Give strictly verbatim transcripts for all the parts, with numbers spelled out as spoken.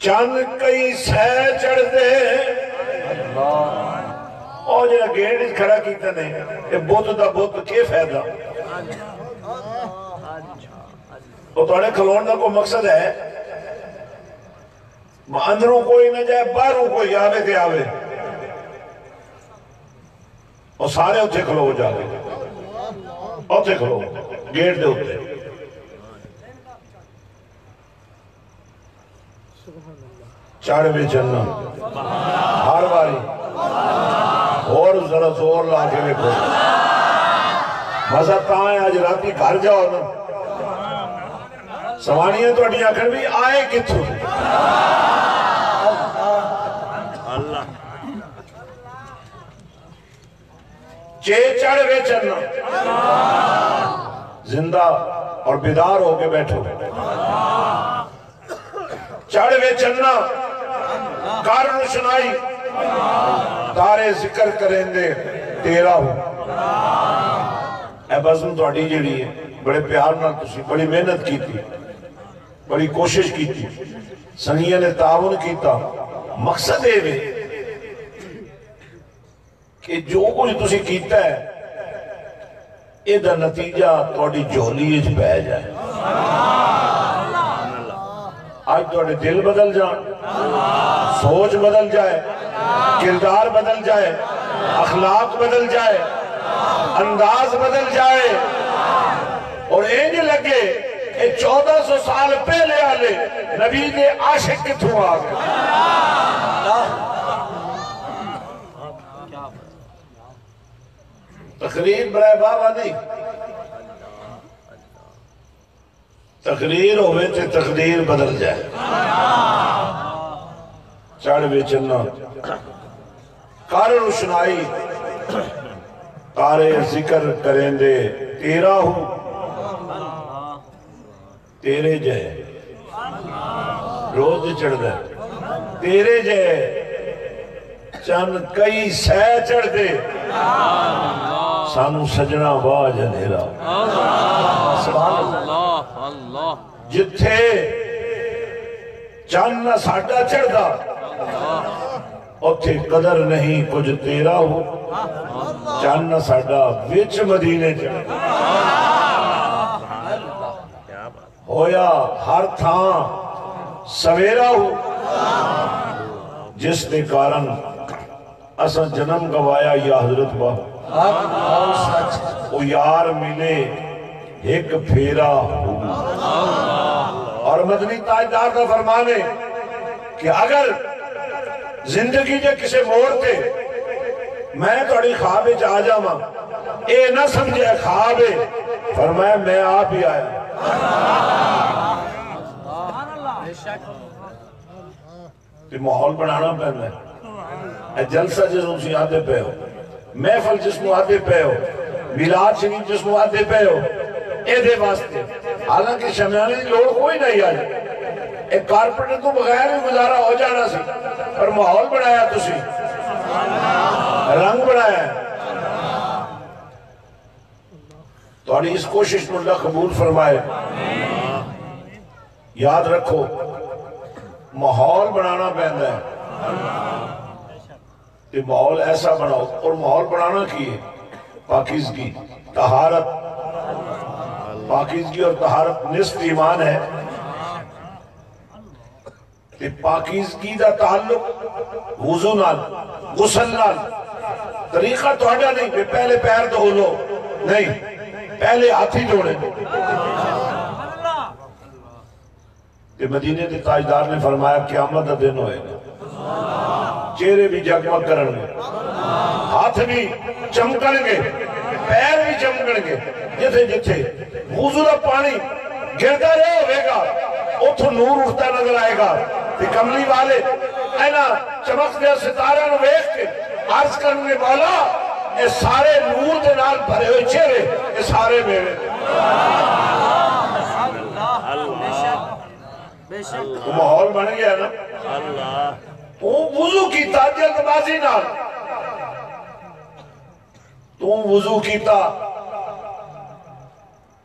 چند کئی سہ چڑھ دے اور جنہا گیٹ کھڑا کیتا نہیں کہ بوت دا بوت کے فائدہ تو توڑے کھلون دا کو مقصد ہے اندروں کوئی نہ جائے باہروں کوئی آوے دے آوے اور سارے اتھے کھلو ہو جا گئے اتھے کھلو گیٹ دے اتھے چاڑ بھی چلنا ہر باری اور ذرا زور لا کے لکھو مزہ تاں آج راتی گھر جاؤ نا سوانیاں تو اڈی آکھر بھی آئے کتھو اللہ چے چڑھ وے چلنا زندہ اور بیدار ہو کے بیٹھو چڑھ وے چلنا کارن سنائی تارے ذکر کریں دے تیرا ہو اے بزن تو اڈی جڑی ہے بڑے پیار نہ تسی بڑی محنت کی تھی بڑی کوشش کی تھی سنگیہ نے تعاون کیتا مقصد ہے بھی کہ جو کچھ تسی کیتا ہے یہ دا نتیجہ توڑی جولی اچھ بہ جائے آج توڑے دل بدل جائیں سوچ بدل جائے کردار بدل جائے اخلاق بدل جائے انداز بدل جائے اور اینج لگے کہ چودہ سو سال پہلے آلے نبی دے عاشق کتھوں آگے تقریر برائے بابا نہیں تقریر ہوئے تھے تقدیر بدل جائے چاڑھ بے چلنا کار روشنائی کارے ذکر کریں دے تیرا ہوں تیرے جائے روز چڑھ دے تیرے جائے چند کئی سہ چڑھ دے سانو سجنا باج اندھیرا جتھے چند نہ ساڑھا چڑھ دا اتھے قدر نہیں کچھ تیرا ہو چند نہ ساڑھا وچ مدینے چڑھ ہویا ہر تھاں سویرا ہو جس نے کارن اساں جنم گوایا یا حضرت با وہ یار ملے ایک پھیرا ہو اور مدنی تاجدار کا فرمانے کہ اگر زندگی جے کسے موڑتے میں توڑی خواب جا جاما اے نہ سمجھے خواب فرمایا میں آپ ہی آیا تو ماحول بنانا پہنا ہے جلسہ جس اسی آدھے پہ ہو محفل جس میں آدھے پہ ہو میلاد شریف جس میں آدھے پہ ہو اے دے واسطے حالانکہ شمیانے کی لوڑ کوئی نہیں آئے ایک کارپٹر تو بغیر بھی گزارا ہو جانا سی پر ماحول بنایا تو سی رنگ بنایا تو انہیں اس کوشش میں اللہ قبول فرمائے یاد رکھو ماحول بنانا پہندا ہے کہ ماحول ایسا بناؤ اور ماحول بنانا کی ہے پاکیزگی طہارت پاکیزگی اور طہارت نصف ایمان ہے کہ پاکیزگی دا تعلق وضو نال غسل نال طریقہ تو ہٹا نہیں کہ پہلے پیر دھو لو نہیں پہلے ہاتھی جوڑے کہ مدینے کے تاجدار نے فرمایا قیامت دا دن ہوئے گا چہرے بھی جگمگ کرن گے ہاتھ بھی چمکن گے پیر بھی چمکن گے جتھے جتھے وضو دا پانی گردا رہے ہوئے گا اتھو نور اٹھتا نظر آئے گا کہ کملی والے اینا چمک دیا ستارہ نو ویکھ کے عرض کرنے والا اے سارے نور دے نال بھرے ہوئے چہرے اے سارے میرے وہ ماحول بن گیا نا تو وضو کیتا جلد بازی نال تو وضو کیتا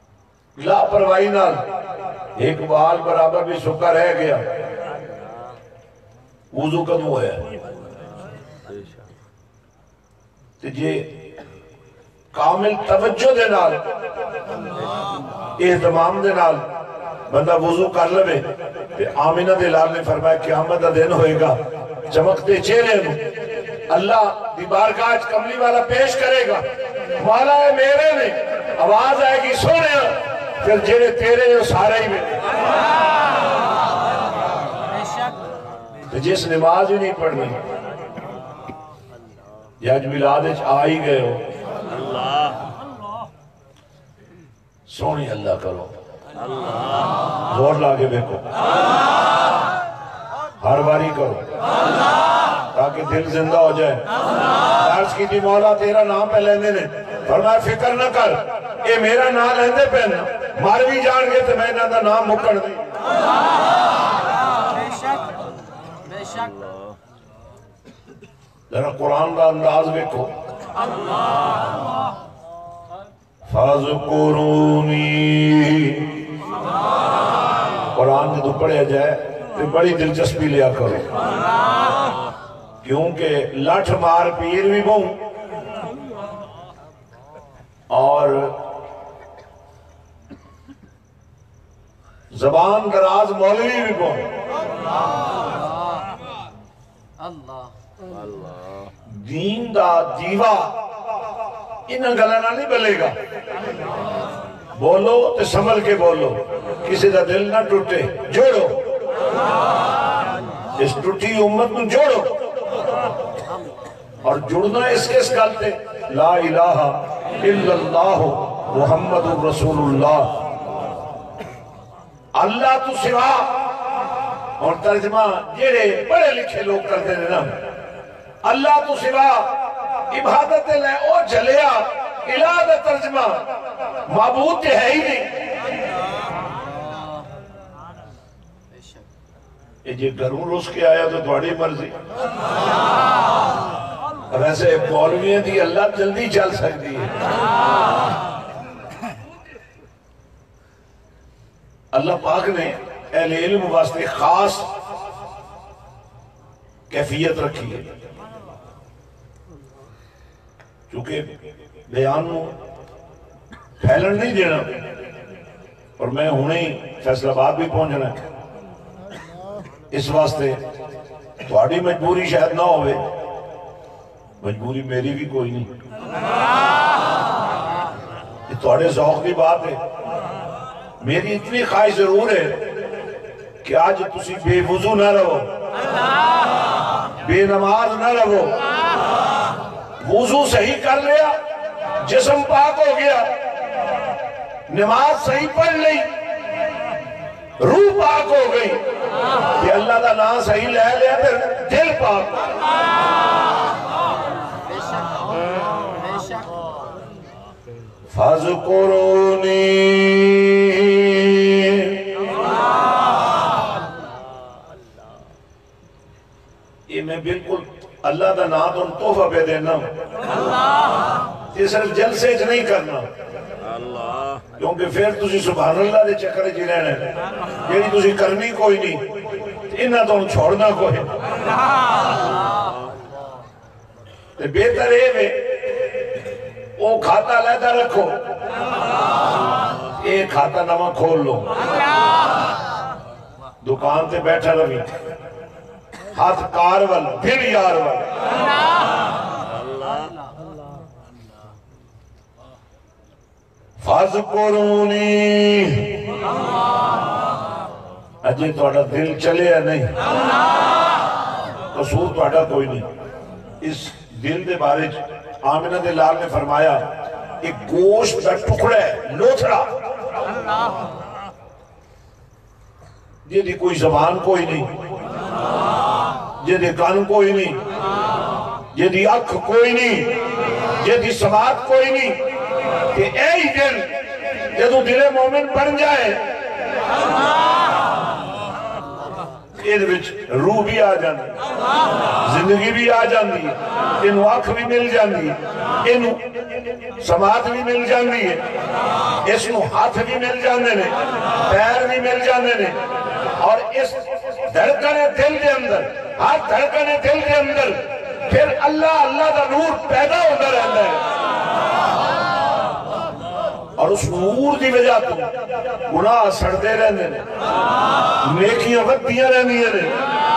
لا پروائی نال ایک بال برابر بھی سکا رہ گیا وضو کدوں ہویا تے جے کامل توجہ دے نال اہتمام دے نال بندہ وضو کر لے تے آمینہ دے لال نے فرمایا قیامت دا دن ہوئے گا چمکتے چہرے نو اللہ دی بارگاہ کملی والا پیش کرے گا مولا ہے میرے نے آواز آئے گی سونے پھر جیرے تیرے جو سارے ہی میں جس نماز ہی نہیں پڑھنی یا جو ملادج آئی گئے ہو سونی اللہ کرو زور لاگے بیکو ہر باری کرو تاکہ دل زندہ ہو جائے عرض کی تھی مولا تیرا نام پہ لینے نے فرمایا فکر نہ کر اے میرا نام لیندے پہنا ماروی جان گئے تو میں نہ نام مکڑ دی بے شک بے شک ذرا قرآن کا انداز دیکھو فَاذْكُرُونِي قرآن جدو پڑھے جائے تو بڑی دلچسپی لیا کرو کیونکہ لٹھ مار پیر بھی بہوں اور زبان دراز مولوی بھی بہوں دین دا دیوا انہاں گلانا نہیں بلے گا بولو تے سنبھل کے بولو کسی دا دل نہ ٹوٹے جوڑو اس ٹوٹی امت کو جوڑو اور جڑنا اس کے اس گلتے لا الہ الا اللہ محمد رسول اللہ اللہ تو سوا اور ترجمہ جیڑے بڑے لکھے لوگ کرتے ہیں نا اللہ تو سوا عبادت لے او جلیا الہ دا ترجمہ معبود تے ہے ہی نہیں یہ جی گھروں روس کے آیا تو تھوڑی مرضی ویسے مولویاں دی اللہ جلدی چل سکتی ہے اللہ پاک نے اہل علم واسطے خاص کیفیت رکھی ہے چونکہ بیان نو پھیلن نہیں دینا اور میں ہونے ہی فیصل آباد بھی پہنچنا ہے اس واسطے تھوڑی مجبوری شاید نہ ہوئے مجبوری میری بھی کوئی نہیں یہ تھوڑے ذوق کی بات ہے میری اتنی خواہش ضرور ہے کہ آج تسی بے وضو نہ رہو بے نماز نہ رہو وضو صحیح کر لیا جسم پاک ہو گیا نماز صحیح پڑھ لی روح پاک ہو گئی کہ اللہ دا نام صحیح لے لیا پھر دل پاک فَاذْكُرُونِي یہ میں بالکل اللہ دا نام تو تحفہ پہ دینا یہ صرف جلسے جو نہیں کرنا کیونکہ پھر تسی سبحان اللہ دے چکر جی رہنے یعنی تسی کرنی کوئی نہیں انہاں تو چھوڑنا کوئی بہتر ہے وہ کھاتا لیتا رکھو ایک کھاتا نمہ کھول لو دکان تے بیٹھا روی ہاتھ کار وال پھر یار وال فَاذْكُرُونِي اجے توڑا دل چلے یا نہیں قصور توڑا کوئی نہیں اس دل دے بارے آمینہ دے لال نے فرمایا ایک گوشت کا ٹکڑا ہے لوتھڑا یہ دی کوئی زبان کوئی نہیں یہ دی کان کوئی نہیں یہ دی اکھ کوئی نہیں یہ دی سماعت کوئی نہیں کہ اے ہی دل جدو دل مومن بن جائے یہ روح بھی آ جاندی زندگی بھی آ جاندی ہے انہوں آنکھ بھی مل جاندی ہے انہوں سماعت بھی مل جاندی ہے اس نو ہاتھ بھی مل جاندے نے پیر بھی مل جاندے نے اور اس دھڑکن دل دے اندر ہر دھڑکن دل کے اندر پھر اللہ اللہ دا نور پیدا ہوتا رہتا ہے اور اس نور دی وجہ تو گناہ سڑتے رہنے نیکیاں ودیاں رہنی ہیں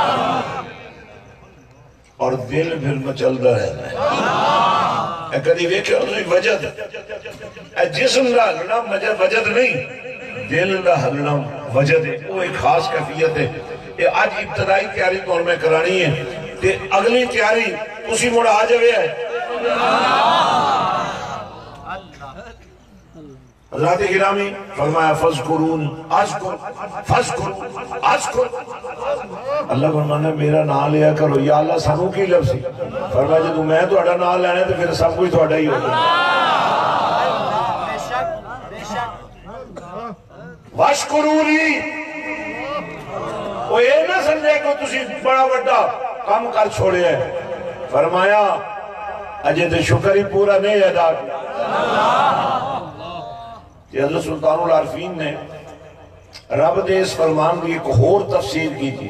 اور دل پھر مچلتا رہنا ہے. کدی ویکھے اس وجد اے جسم دا ہلنا وجد نہیں، دل دا ہلنا وجد ہے. وہ ایک خاص کیفیت ہے. یہ آج ابتدائی تیاری تو میں کرانی ہے تے اگلی تیاری اسی مڑ آ جائے ہے. حضرات گرامی فرمایا فذکرون اذکر فذکر اذکر. اللہ فرمانا میرا نام لیا کرو. یا اللہ سانو کی لفظی فرمایا جدو میں تہاڈا نام لینا تو پھر سب کچھ تہاڈا ہی ہوگا. واشکرونی وہ یہ نہ سمجھے کہ تسی بڑا بڑا کام کر چھوڑے ہیں. فرمایا اجے تے شکر ہی پورا نہیں ادا کیا. حضرت سلطان العارفین نے رب دے اس فرمان کی ایک اور تفسیر کی تھی.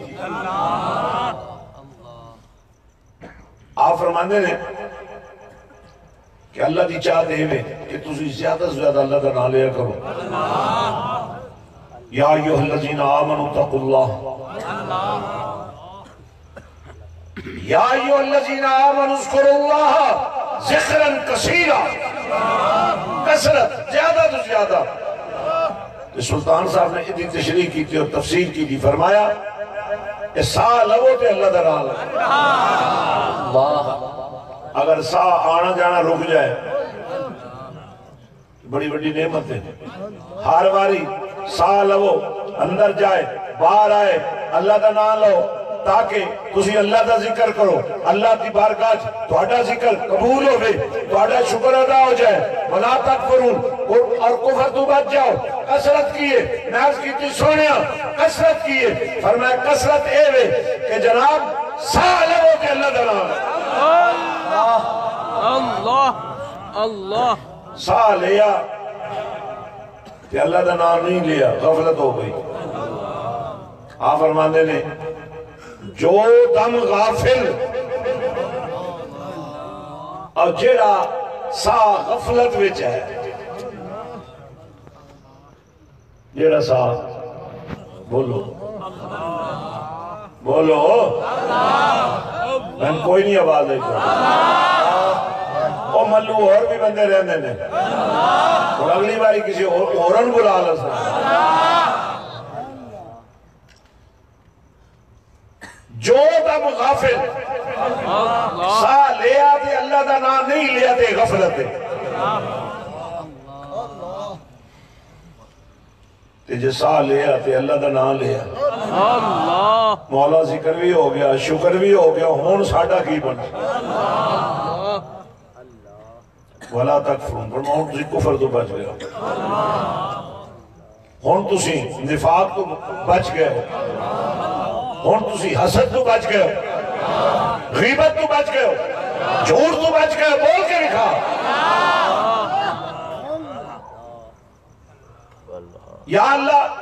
آپ فرمانے نے کہ اللہ دی چاہ دے میں کہ تسی زیادہ سے زیادہ اللہ کا نام لیا کرو. یا ایوہ الذین آمنوا اتقوا اللہ یا ایوہ الذین آمنوا اذکروا اللہ ذکرا کثیرا. کثرت زیادہ تو زیادہ. سلطان صاحب نے اتنی تشریح کی تھی اور تفسیر کی تھی. فرمایا کہ سا لو تے اللہ دا نام لو. اگر سا آنا جانا رک جائے بڑی بڑی نعمت ہے. ہر باری سا لو اندر جائے باہر آئے اللہ دا نام لو تاکہ تسی اللہ دا ذکر کرو. اللہ دی بارگاہ تہاڈا ذکر قبول ہوئے تہاڈا شکر ادا ہو جائے. ولا تکفرون اور کفر تو بچ جاؤ. کثرت کیے ناز کی تھی سونیا کثرت کیے. فرمایا کثرت اے وے کہ جناب سا لو کہ اللہ دا نام اللہ اللہ سا لیا کہ اللہ دا نام نہیں لیا غفلت ہو گئی. آپ فرماندے نے جو دم غافل اور جیڑا سا غفلت وچ ہے جیڑا سا بولو بولو میں کوئی نہیں آواز ہے او ملو اور بھی بندے رہنے نے اور اگلی باری کسی اورن بلا لسا. جو دم غافل سا لیا تے اللہ دا نام نہیں لیا تے غفلت ہے. تے جے سا لیا تے اللہ دا نام لیا مولا ذکر بھی ہو گیا شکر بھی ہو گیا. ہون ساڑھا کی بنا وَلَا تَكْفُرُونَ پر ہون تسی کفر تو بچ گیا. ہون تسی نفاق تو بچ گئے. ہون تسی حسد تو بچ گئے غیبت تو بچ گئے جھوٹ تو بچ گئے. بول کے لکھا یا اللہ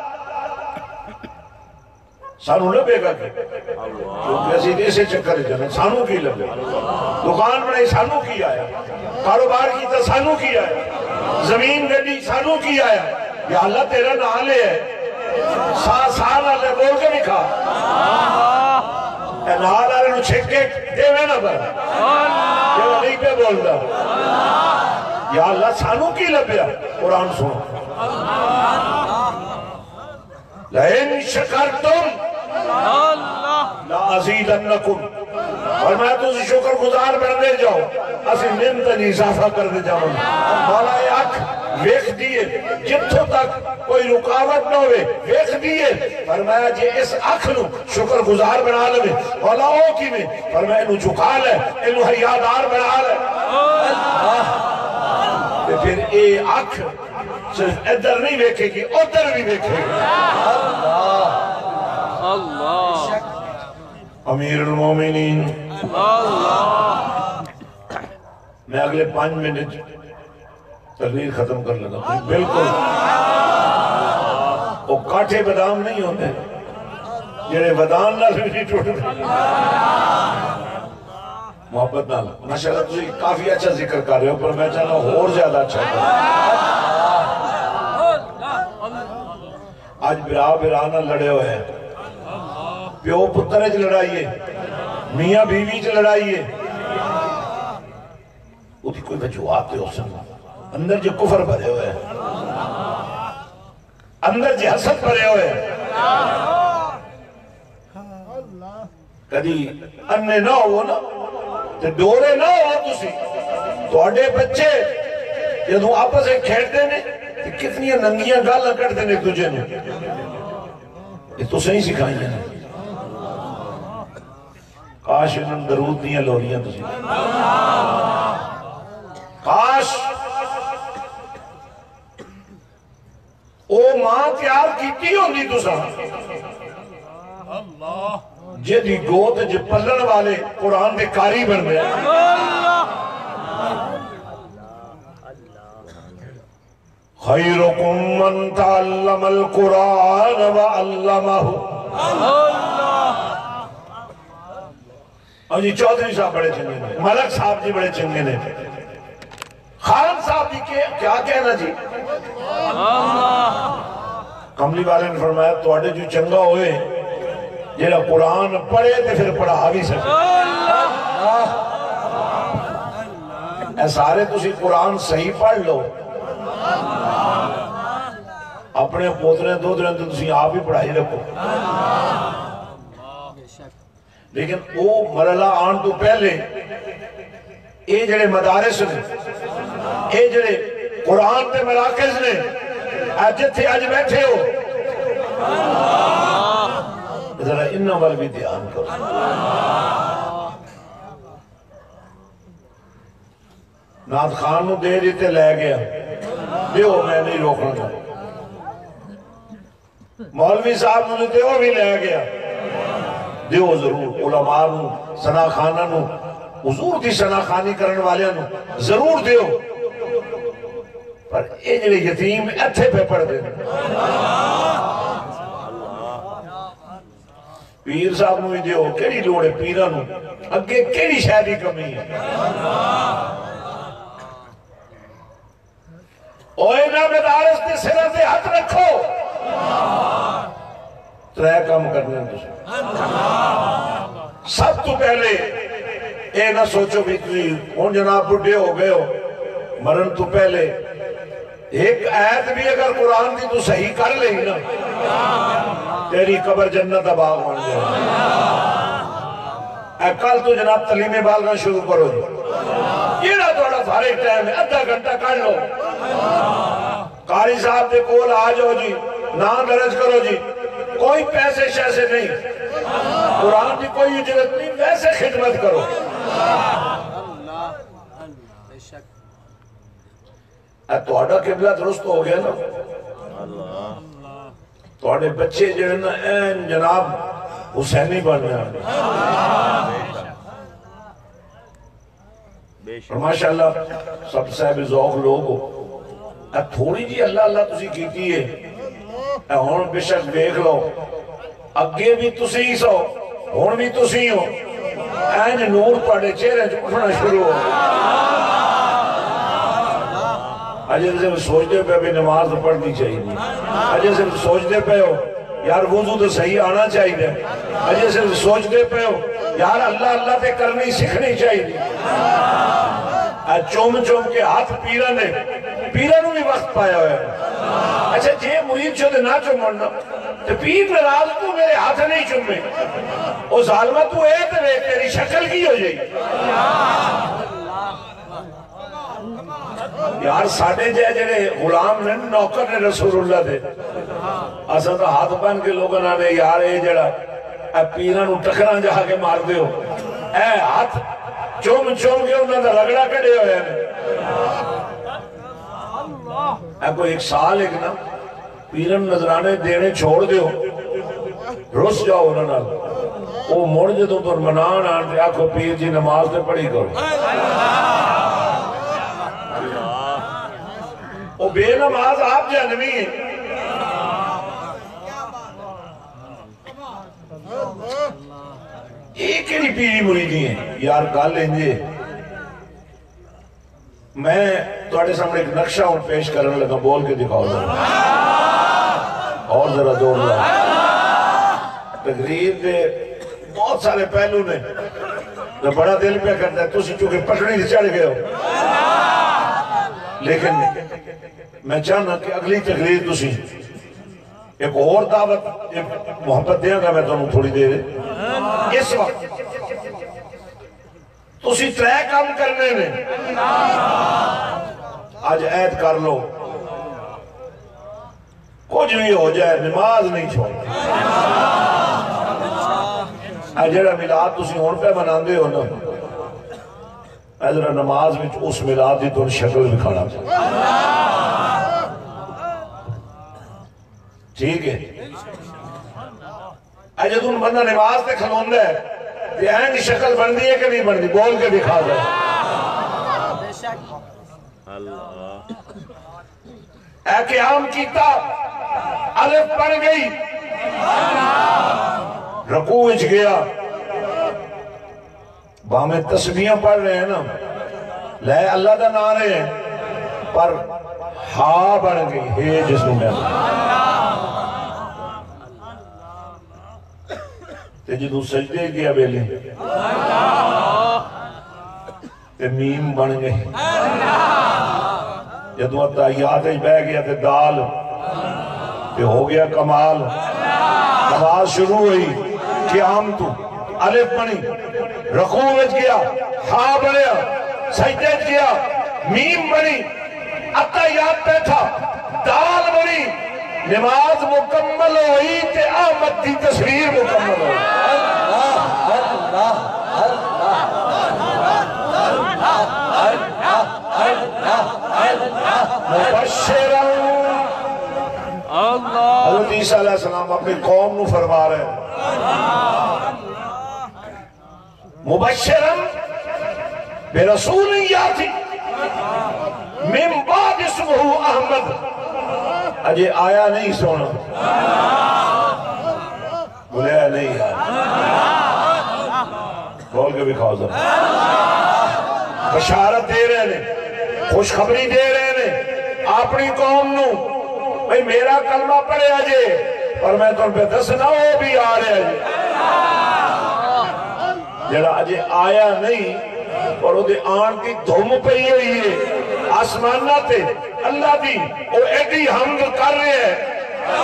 سانو لبے گا کہ کیونکہ اسی دیسے چکر جانا سانو کی لبے. دکان بنائی سانو کی آیا کاروبار کی تا سانو کی آیا زمین گڈی سانو کی آیا. یا اللہ تیرا نام لے ہے سا سال آلے بول کے لکھا اے نال آلے نو چھک کے دے میں نہ بر یہ وہ نہیں پہ بول دا. یا اللہ سانو کی لبیا قرآن سنو لَإِن شَكَرْتُمْ لَأَزِيدَنَّكُمْ. اور میں تو اسی شکر گزار بڑھ دے جاؤ اسی نمتنی اضافہ کر دے جاؤ. مولا اکھ ویخ دیئے جتوں تک کوئی رکاوٹ نہ ہوئے ویخ دیئے. فرمایا جی اس اکھ نو شکر گزار بنا لے مولا او کی میں فرمایا انہوں جھکا لے انہوں حیادار بنا لے. پھر اے اکھ صرف ادھر نہیں ویکھے گی ادھر بھی ویکھے گی. اللہ امیر المومنین میں اگلے پانچ منٹ تقریر ختم کر لگا. بالکل وہ کاٹھے بادام نہیں ہوتے جڑے ودان نال بھی نہیں ٹوٹ دے محبت نال ماشاءاللہ تسی کافی اچھا ذکر کر رہے ہو پر میں چاہنا اور زیادہ اچھا کر آج برا برا نہ لڑے ہوئے ہیں پیو پتر چ لڑائیے میاں بیوی چ لڑائیے وہ کوئی وجوہات ہو سکتا اندر جو کفر بھرے ہوئے ہیں اندر جو حسد بھرے ہوئے ہیں کدی انے نہ ہو نا تے ڈورے نہ ہو تسی تواڈے بچے جدوں آپس میں کھیڈتے نے تے کتنی ننگیاں گالاں کڈتے نے ایک دوجے نوں یہ تو صحیح سکھائی ہیں کاش انہوں درود دیاں لوریاں تسی کاش او ماں تیار کیتی ہوندی تساں جدی گوت جے پلن والے قرآن دے کاری بن گئے خیرکم من تعلم القرآن وعلمہ اور جی چودھری صاحب بڑے چنگے نے ملک صاحب جی بڑے چنگے نے خان صاحب جی کیا کہنا جی کملی والے نے فرمایا تواڈے جو چنگا ہوئے جیڑا قرآن پڑھے تے پھر پڑھا بھی سکے اے سارے تسی قرآن صحیح پڑھ لو اپنے پوترے دو درن تو تسی آپ ہی پڑھائی رکھو لیکن وہ مرحلہ آن تو پہلے اے جڑے مدارس نے اے جڑے قرآن تے مراکز نے اج تھے اج بیٹھے ہو ذرا انہاں وال بھی دھیان کرو ناد خان نو دے دیتے لے گیا دیو میں نہیں روکنا تھا مولوی صاحب نو دیو بھی لے گیا دیو ضرور علماء نو سنا خانہ نو حضور دی سنا خانی کرن والے نو ضرور دیو پر اے جڑے یتیم ایتھے پہ پڑھ دے پیر صاحب نو ہی دیو کیڑی لوڑے پیرہ نو اگے کیڑی شاید کمی ہے اوہ نا مدارس دے سرہ سے ہاتھ رکھو ترے کام کرنے ہیں سب تو پہلے اے نہ سوچو بھی تھی کون جناب بڑھے ہو گئے ہو مرن تو پہلے ایک آیت بھی اگر قرآن دی تو صحیح کر لے نا تیری قبر جنت باغ بن جائے اے کل تو جناب تعلیم بالغاں شروع کرو جی یہ نہ تھوڑا سارے ٹائم ہے ادھا گھنٹہ کر لو قاری صاحب دے کول آ جاؤ جی نام درج کرو جی کوئی پیسے شیسے نہیں قرآن کی کوئی اجرت نہیں ویسے خدمت کرو اے توڑا قبلہ درست ہو گیا نا توڑے بچے جو ہے نا این جناب حسینی بن گیا اور ماشاءاللہ سب صاحب ذوق لوگ ہو اے تھوڑی جی اللہ اللہ تسی کیتی ہے اے ہون بشک دیکھ لو اگے بھی تسی ہی سو ہون بھی تسی ہو این نور پڑے چہرے چھوٹنا شروع ہو اجھے سے سوچتے پہ بھی نماز پڑھنی چاہیے اجھے سے سوچتے پہ ہو یار وضو تو صحیح آنا چاہیے اجھے سے سوچتے پہ ہو یار اللہ اللہ تے کرنی سکھنی چاہیے چوم چوم کے ہاتھ پیرہ نے پیرہ نو بھی وقت پایا ہویا ہے اچھا جے مرید چھو دے نہ چومنا تو پیر نراز تو میرے ہاتھ نہیں چومے او ظالمہ تو اے تے تیری شکل کی ہو جائے یار ساڑھے جے جڑے غلام نے نوکر نے رسول اللہ دے اسا تو ہاتھ پہن کے لوگوں نے یار اے جڑا اے پیرہ نو ٹکران جہاں کے مار دے ہو اے ہاتھ چوم چوم کے انہوں نے رگڑا کڑے ہوئے ہیں اے کوئی ایک سال ایک نا پیرن نظرانے دینے چھوڑ دیو رس جاؤ انہوں نے وہ موڑ جدوں پر منان آن دیا کو پیر جی نماز نے پڑھی کرو وہ بے نماز آپ جانوی ہیں ایک ہی پیری مریدی ہیں یار گل انجے میں تواڈے سامنے ایک نقشہ ہوں پیش کرنے لگا بول کے دکھاؤ ذرا اور ذرا دور لگا تقریر دے بہت سارے پہلو نے جو بڑا دل پہ کرتا ہے تسی چونکہ پٹڑی سے چڑھ گئے ہو لیکن میں چاہنا کہ اگلی تقریر تسی ایک اور دعوت ایک محبت دیا گا میں تمہیں تھوڑی دیر اس وقت تسی ترے کام کرنے نے آج عید کر لو کچھ بھی ہو جائے نماز نہیں چھوڑ آج جڑا ملاد تسی ہون پہ بنان دے ہو نا آج جڑا نماز میں اس ملاد دی تو شکل بھی کھانا ٹھیک ہے آج جب بندہ نماز تے کھلون دے کہ این کی شکل بن دی ہے کہ نہیں بن دی بول کے دکھا دے اے قیام کیتا الف پڑھ گئی رکوع اچ گیا باہمیں تسبیحاں پڑھ رہے ہیں نا لے اللہ دا نہ رہے ہیں پر ہاں بن گئی ہے جسم میں تے جدو سجدے گیا بیلی تے میم بن گئی جدو اتحیات بہ گیا تے دال تے ہو گیا کمال نماز شروع ہوئی قیام تو الف بنی رکوع وچ گیا ہاں بنیا سجدے گیا میم بنی اتحیات پہ تھا دال بنی نماز مکمل ہوئی تے آمد دی تصویر مکمل ہوئی مبشرا حضرت عیسیٰ علیہ السلام اپنی قوم نو فرما رہے ہیں مبشرا برسول یاتی من بعد اسمہ احمد اجے آیا نہیں سونا بولے آیا نہیں آیا بول کے بھی کھاؤ ذرا بشارت دے رہے نے خوشخبری دے رہے نے اپنی قوم نو بھئی میرا کلمہ پڑھے اجے اور میں تو ان پہ دسنا وہ بھی آ رہے اجے جڑا اجے آیا نہیں اور وہ دے آن کی دھوم پہی ہوئی ہے آسمانہ تے اللہ دی وہ ایڈی حمد کر رہے ہیں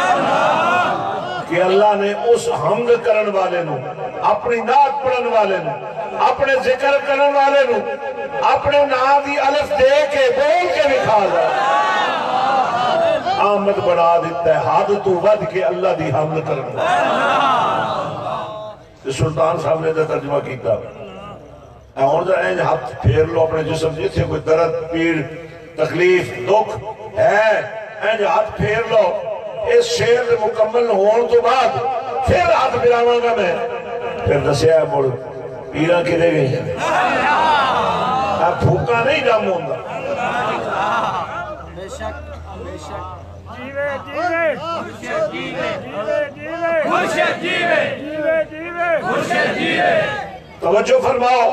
کہ اللہ نے اس حمد کرن والے نو اپنی نعت پڑھن والے نو اپنے ذکر کرن والے نو اپنے نام دی الف دے کے بول کے لکھا دا آمد بڑھا دیتا ہے حد تو ود کے اللہ دی حمد کرن والے سلطان صاحب نے ترجمہ کیتا اور دا اینج ہاتھ پھیر لو اپنے جسم جیسے کوئی درد پیڑ تکلیف دکھ ہے اینج ہاتھ پھیر لو اس شیر مکمل ہون تو بعد پھر ہاتھ پھراواں گا میں پھر دسیا ہے مڑ پیرا کدے گئی اب بھوکا نہیں جام ہوں گا بے شک بے شک جیوے جیوے جیوے جیوے مرشد جیوے جیوے جیوے مرشد جیوے توجہ فرماؤ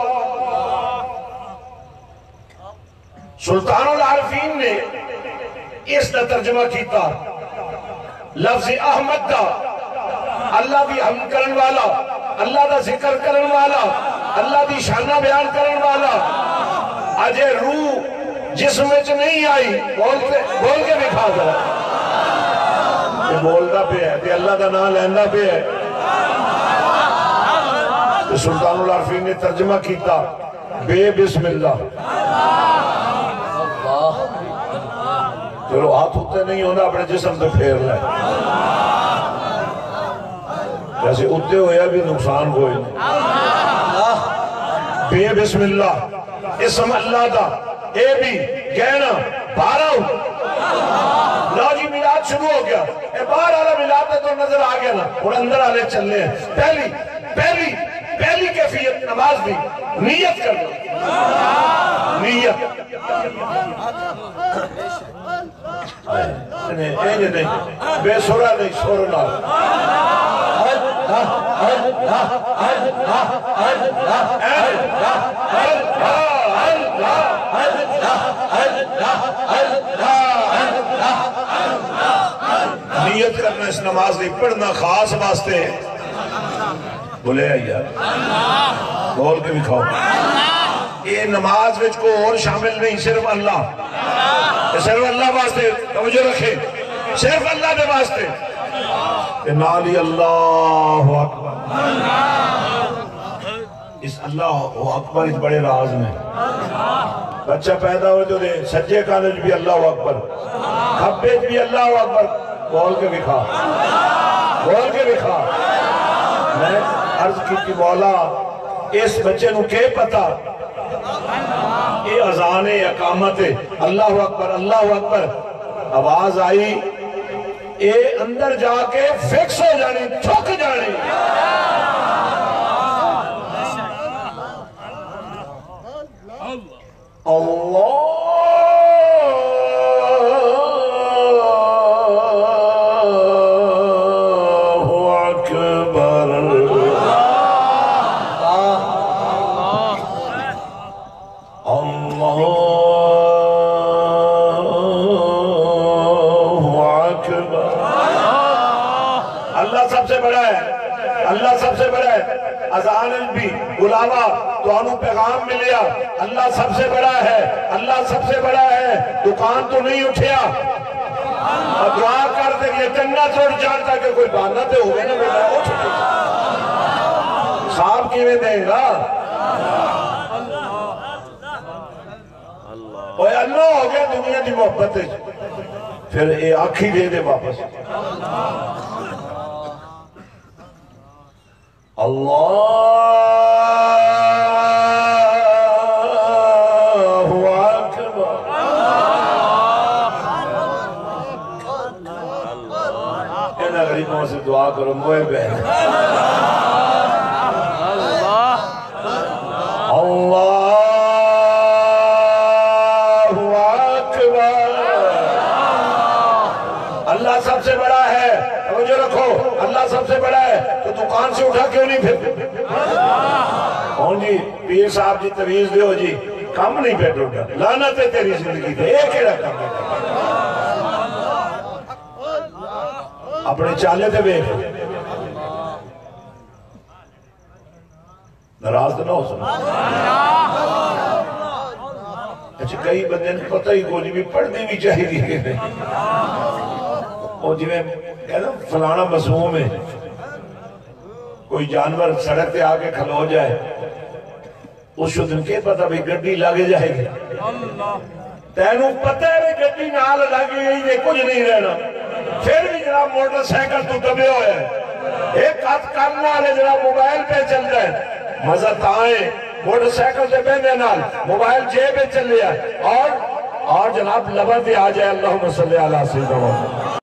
سلطان العارفین نے اس کا ترجمہ کیتا لفظ احمد دا اللہ دی حمد کرن والا اللہ دا ذکر کرن والا اللہ دی شانہ بیان کرن والا اجے روح جسم وچ نہیں آئی بولتے بول کے دکھا دو یہ بولتا پہ ہے یہ اللہ دا نام لیندہ پہ ہے تو سلطان العارفین نے ترجمہ کیتا بے بسم اللہ چلو ہاتھ ہوتے نہیں ہونا اپنے جسم تو پھیر لے جیسے اتے ہویا بھی نقصان کوئی نہیں بے بسم اللہ اسم اللہ دا اے بھی کہنا بارہ ہو لا جی ملاد شروع ہو گیا اے باہر آلہ ملاد ہے تو نظر آگیا نا اور اندر آلے چلنے ہیں پہلی پہلی پہلی کیفیت نماز بھی نیت کرنا نیت نہیں نہیں بے سورہ نہیں سورنا نیت کرنا اس نماز دی پڑھنا خاص واسطے بولے یار بول کے بھی کھاؤ یہ نماز وچ کو اور شامل نہیں صرف اللہ صرف اللہ واسطے توجہ رکھے صرف اللہ دے واسطے نالی اللہ اکبر اس اللہ اکبر اس بڑے راز میں بچہ پیدا ہوئے تو دے سجے کانج بھی اللہ اکبر کھپے بھی اللہ اکبر بول کے بھی کھا بول کے بھی کھا میں عرض کی کہ مولا اس بچے نو کے پتا یہ اذان اقامت اللہ اکبر اللہ اکبر آواز آئی اے اندر جا کے فکس ہو جانی تھک جانی اللہ اللہ سب سے بڑا ہے اللہ سب سے بڑا ہے اذان بھی بلاوا تو انہوں پیغام ملیا اللہ سب سے بڑا ہے اللہ سب سے بڑا ہے دکان تو نہیں اٹھیا اور دعا کر دے یہ جنت اٹھ جانتا کہ کوئی بہانہ تے ہوئے نا بیٹا اٹھ خواب کیویں دیں گا اوہ اللہ ہو گیا دنیا دی محبت ہے پھر اے آنکھی دے دے واپس اللہ اکبر اینا غریبوں سے دعا کرو موئے بہن اللہ اللہ سب سے بڑا ہے توجہ رکھو اللہ سب سے بڑا ہے تو دکان سے اٹھا کیوں نہیں پھر کون جی پیر صاحب جی تویز دیو جی کم نہیں پھر اٹھا لعنت ہے تیری زندگی دے ایک ایڑا کم ہے اپنے چالے تھے بے نراز تو نہ ہو سنا اچھا کئی بندے نے پتہ ہی گولی بھی پڑھنے بھی چاہی دی کہ نہیں اور جی میں کہتا ہوں فلانا مصوم ہے کوئی جانور سڑک تے آگے کھلو جائے اس شد ان کے پتہ بھی گڑی لگے جائے گی تینوں پتہ ہے بھی گڑی نال لگی گئی یہ کچھ نہیں رہنا پھر بھی جناب موٹر سائیکل تو دبے ہوئے ہیں ایک ہاتھ کرنا ہے جناب موبائل پہ چل جائے مزہ تائیں موٹر سائیکل سے بہنے نال موبائل جیب پہ چل لیا اور اور جناب لبا دے آ جائے اللہم صلی اللہ علیہ وسلم